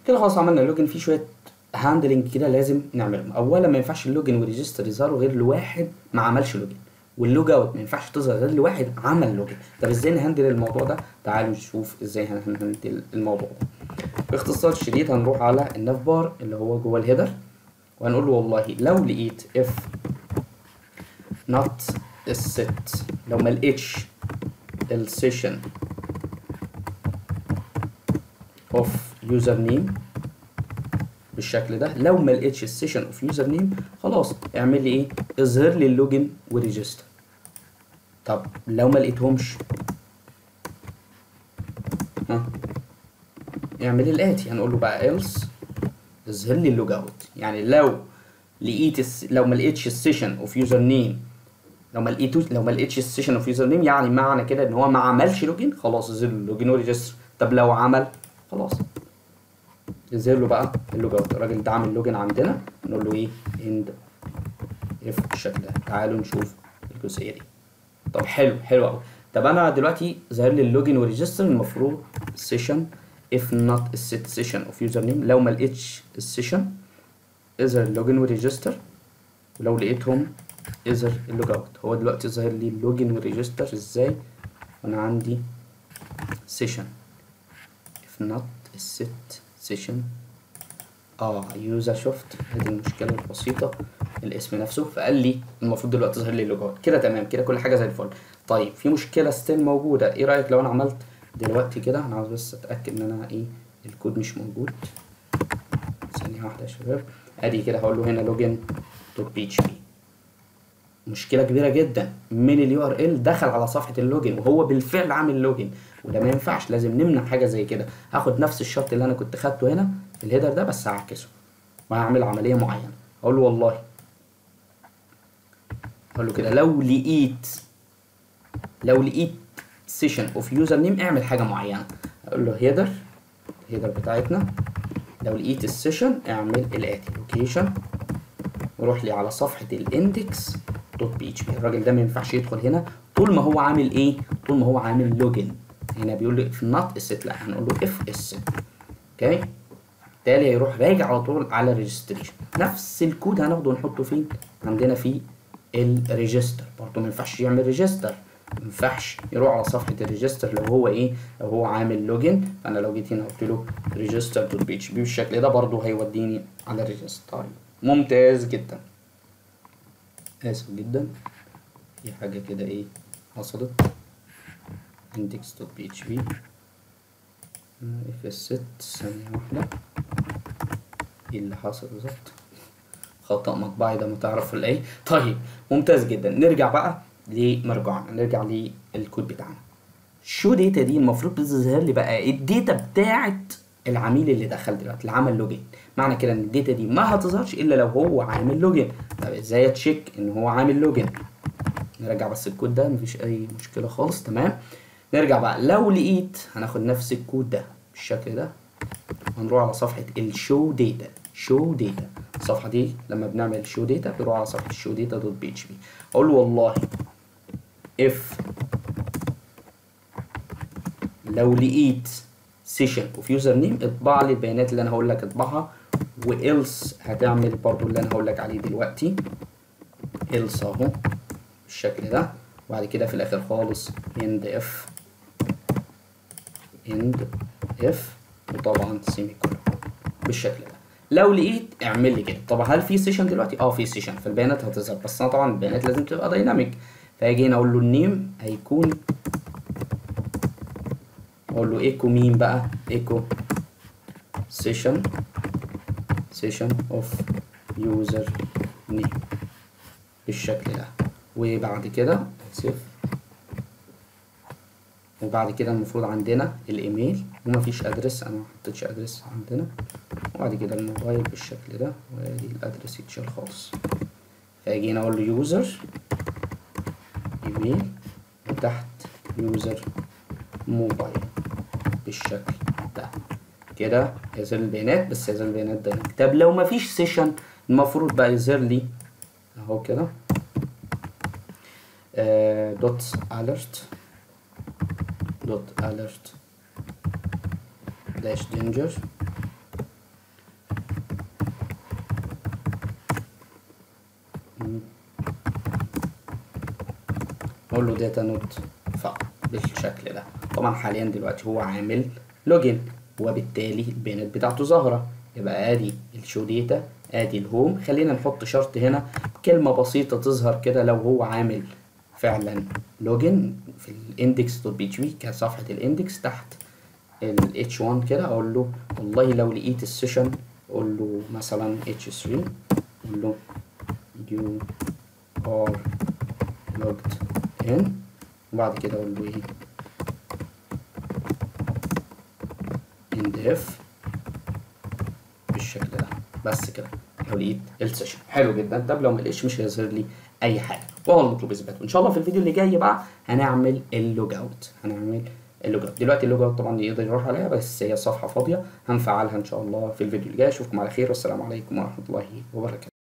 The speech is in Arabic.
كده خلاص عملنا اللوجن. في شويه هاندلنج كده لازم نعملهم. اولا ما ينفعش اللوجن والريجستر يظهروا غير لواحد ما عملش لوجن، واللوج اوت ما ينفعش تظهر غير لواحد عمل لوجن. طب ازاي نهندل الموضوع ده؟ تعالوا نشوف ازاي هنهندل الموضوع ده. باختصار شديد هنروح على الناف بار اللي هو جوه الهيدر، وهنقول له والله لو لقيت if not الست، لو ما لقيتش السيشن of username بالشكل ده، لو ما لقيتش السيشن اوف يوزر نيم خلاص اعمل لي ايه؟ اظهر لي اللوجن وريجستر. طب لو ما لقيتهمش اعمل الاتي، هنقول له بقى else اظهر لي اللوج اوت. يعني لو لو ما لقيتش السيشن اوف يوزر نيم، لو ما لقيتش السيشن اوف يوزر نيم يعني معنى كده ان هو ما عملش لوجن، خلاص اظهر له اللوجن وريجستر. طب لو عمل خلاص يظهر له بقى اللوج اوت. الراجل ده عامل لوجن عندنا، نقول له ايه؟ اند اف بالشكل ده. تعالوا نشوف الجزئيه دي. طب حلو قوي. طب انا دلوقتي ظاهر لي اللوجن والريجستر، المفروض السيشن if not الست سيشن اوف يوزر نيم، لو ما لقيتش السيشن اظهر اللوجن والريجستر، ولو لقيتهم اظهر اللوج اوت. هو دلوقتي ظاهر لي اللوجن والريجستر ازاي وانا عندي سيشن if not الست سيشن يوزر. شفت هذه المشكله البسيطه، الاسم نفسه. فقال لي المفروض دلوقتي ظهر لي اللوج اوت. كده تمام، كده كل حاجه زي الفل. طيب في مشكله ستيل موجوده. ايه رايك لو انا عملت دلوقتي كده؟ انا عاوز بس اتاكد ان انا ايه الكود مش موجود. ثانيه واحده يا شباب. ادي كده هقول له هنا لوجن دوت بي اتش بي. مشكله كبيره جدا، من اليو ار ال دخل على صفحه اللوجن وهو بالفعل عامل لوجن، وده ما ينفعش. لازم نمنع حاجه زي كده. هاخد نفس الشرط اللي انا كنت خدته هنا في الهيدر ده بس هعكسه وهعمل عمليه معينه. اقول له والله، اقول له كده لو لقيت سيشن اوف يوزر نيم اعمل حاجه معينه. اقول له هيدر بتاعتنا، لو لقيت السيشن اعمل الاتي لوكيشن، وروح لي على صفحه الاندكس دوت بي اتش بي. الراجل ده ما ينفعش يدخل هنا طول ما هو عامل ايه؟ طول ما هو عامل لوجن. هنا بيقول لي if not الست، لا هنقول له if الست. اوكي، بالتالي هيروح راجع على طول على ريجستريشن. نفس الكود هناخده ونحطه فين؟ عندنا في الريجستر. برضه ما ينفعش يعمل ريجستر، ما ينفعش يروح على صفحه الريجستر لو هو ايه؟ لو هو عامل لوجن. فانا لو جيت هنا قلت له ريجستر دوت بي اتش بي بالشكل ده برضه هيوديني على الريجستر. ممتاز جدا. اسف جدا، في حاجه كده ايه حصلت. index دوت بي اتش بي اف الست. ثانيه واحده، ايه اللي حصل بالظبط؟ خطأ مطبعي ده ما تعرف ولا ايه؟ طيب ممتاز جدا. نرجع بقى لمرجعنا، نرجع للكود بتاعنا. شو داتا دي المفروض بتظهر لي بقى الداتا بتاعت العميل اللي دخل دلوقتي اللي عمل لوجن. معنى كده ان الداتا دي ما هتظهرش الا لو هو عامل لوجن. طب ازاي اتشيك ان هو عامل لوجن؟ نرجع بس الكود ده، مفيش اي مشكله خالص. تمام، نرجع بقى. لو لقيت، هناخد نفس الكود ده بالشكل ده، هنروح على صفحه الشو داتا. الصفحه دي لما بنعمل شو داتا بنروح على صفحه الشو داتا دوت بي اتش بي. اقول له والله if لو لقيت سيشن اوف يوزر نيم اطبع لي البيانات اللي انا هقول لك اطبعها، وإلس هتعمل برضو اللي انا هقول لك عليه دلوقتي. إلس اهو بالشكل ده، وبعد كده في الاخر خالص end if وطبعا سيمي كولون بالشكل ده. لو لقيت اعمل لي كده. طب هل في سيشن دلوقتي؟ في سيشن، فالبيانات هتظهر. بس انا طبعا البيانات لازم تبقى دايناميك. فاجي هنا اقول له النيم هيكون، اقول له ايكو مين بقى؟ ايكو سيشن اوف يوزر نيم بالشكل ده. وبعد كده وبعد كده المفروض عندنا الايميل، ومفيش ادرس، انا ما حطيتش ادرس عندنا. وبعد كده الموبايل بالشكل ده، وادي الادرس يتشال خالص. فاجي هنا اقول له يوزر ايميل، وتحت يوزر موبايل بالشكل ده. كده يظهر البيانات، بس يظهر البيانات ده. طب لو مفيش سيشن المفروض بقى يظهر لي اهو كده دوت alert داش danger اقول له داتا نوت فاوند بالشكل ده. طبعا حاليا دلوقتي هو عامل لوجن وبالتالي البيانات بتاعته ظاهره. يبقى ادي الشو داتا، ادي الهوم. خلينا نحط شرط هنا كلمه بسيطه تظهر كده لو هو عامل فعلا لوجن في الاندكس دوت بي اتش بي كصفحه الاندكس تحت ال H1 كده. اقول له والله لو لقيت السيشن، اقول له مثلا H3، اقول له you are logged in، وبعد كده اقول له ايه in def بالشكل ده. بس كده لو لقيت السيشن. حلو جدا. طب لو ما لقيتش مش هيظهر لي اي حاجه، وهو المطلوب اثباته. ان شاء الله في الفيديو اللي جاي بقى هنعمل اللوج اوت. دلوقتي اللوج اوت طبعا يقدر يروح عليها بس هي صفحه فاضيه، هنفعلها ان شاء الله في الفيديو اللي جاي. اشوفكم على خير والسلام عليكم ورحمه الله وبركاته.